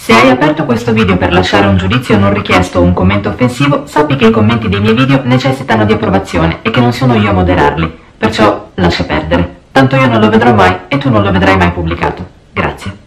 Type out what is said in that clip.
Se hai aperto questo video per lasciare un giudizio non richiesto o un commento offensivo, sappi che i commenti dei miei video necessitano di approvazione e che non sono io a moderarli, perciò lascia perdere. Tanto io non lo vedrò mai e tu non lo vedrai mai pubblicato. Grazie.